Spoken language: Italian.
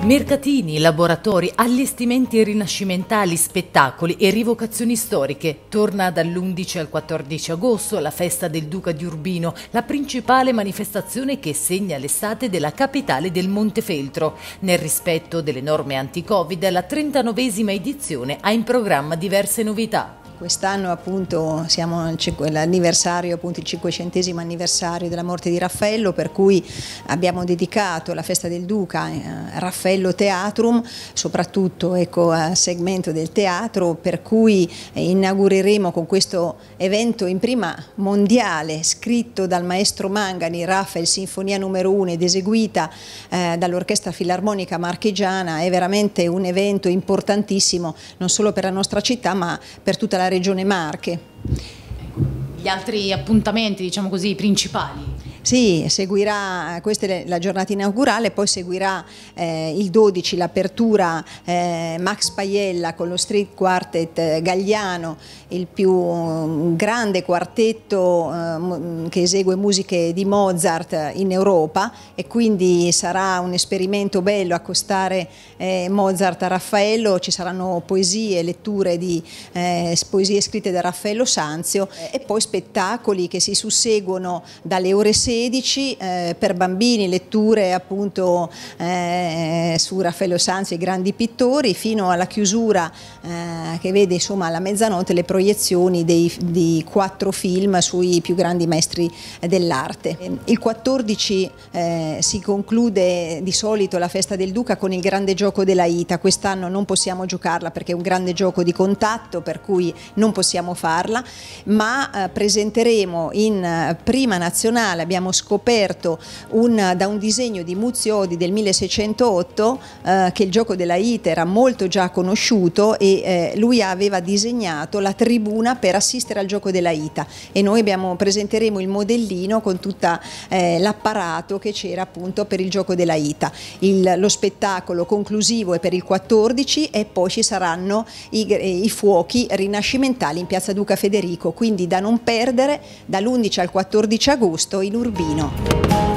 Mercatini, laboratori, allestimenti rinascimentali, spettacoli e rivocazioni storiche. Torna dall'11 al 14 agosto la festa del Duca di Urbino, la principale manifestazione che segna l'estate della capitale del Montefeltro. Nel rispetto delle norme anti-Covid, la 39esima edizione ha in programma diverse novità. Quest'anno appunto siamo all'anniversario, appunto il 500° anniversario della morte di Raffaello, per cui abbiamo dedicato la festa del Duca a Raffaello Teatrum, soprattutto al segmento del teatro, per cui inaugureremo con questo evento in prima mondiale, scritto dal maestro Mangani, Rafael, Sinfonia numero 1 ed eseguita dall'Orchestra Filarmonica Marchigiana. È veramente un evento importantissimo non solo per la nostra città ma per tutta la Regione Marche. Gli altri appuntamenti, diciamo così, principali? Sì, seguirà, questa è la giornata inaugurale, poi seguirà il 12 l'apertura Max Paiella con lo Street Quartet Gagliano, il più grande quartetto che esegue musiche di Mozart in Europa, e quindi sarà un esperimento bello accostare Mozart a Raffaello. Ci saranno poesie, letture di poesie scritte da Raffaello Sanzio e poi spettacoli che si susseguono dalle ore 16 per bambini, letture appunto su Raffaello Sanzio e i grandi pittori, fino alla chiusura che vede insomma alla mezzanotte le proiezioni di 4 film sui più grandi maestri dell'arte. Il 14 si conclude di solito la festa del Duca con il grande gioco della Ita. Quest'anno non possiamo giocarla perché è un grande gioco di contatto, per cui non possiamo farla, ma presenteremo in prima nazionale, abbiamo scoperto da un disegno di Muziodi del 1608 che il gioco della Ita era molto già conosciuto, e lui aveva disegnato la tribuna per assistere al gioco della Ita, e noi presenteremo il modellino con tutto l'apparato che c'era appunto per il gioco della Ita. Lo spettacolo conclusivo è per il 14 e poi ci saranno i fuochi rinascimentali in piazza Duca Federico, quindi da non perdere dall'11 al 14 agosto in Urbino.